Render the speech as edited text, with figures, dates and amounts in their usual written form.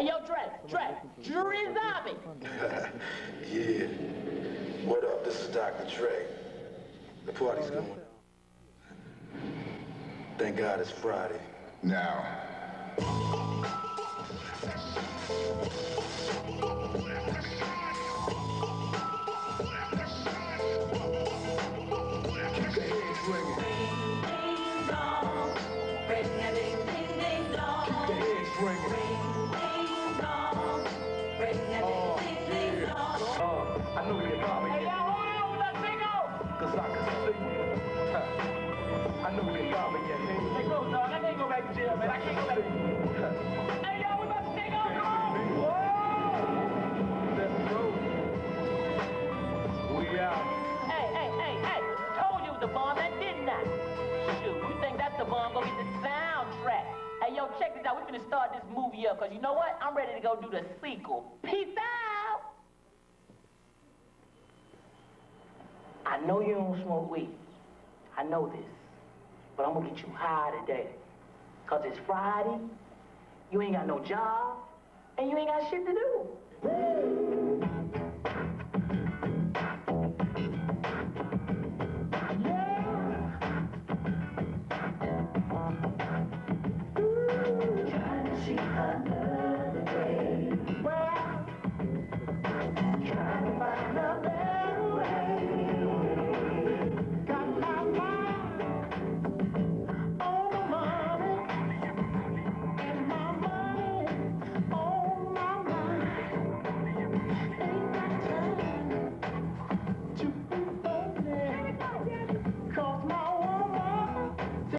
Hey, yo, Trey, Jury Zombie. Yeah. What up? This is Dr. Trey. The party's going on. Thank God it's Friday. Now. Keep the heads ringing. Ding dong, ring a ding ding ding dong. Keep the heads ringing. Ding dong, ring a ding ding ding dong. I know we can probably Hey, get yo, hold on with that bingo. 'cause I can see. I know we can probably get Hey, go, dog. I can't go back to jail, man. I can't go back to jail. Hey, yo, we about to take off. Come on. Let's go. We out. Hey. Told you it was the bomb, that didn't I? Shoot, you think that's the bomb? Go get the soundtrack. Hey, yo, check this out. We're finna start this movie up, because you know what? I'm ready to go do the sequel. Peace out. I know you don't smoke weed. I know this. But I'm gonna get you high today. Cause it's Friday, you ain't got no job, and you ain't got shit to do.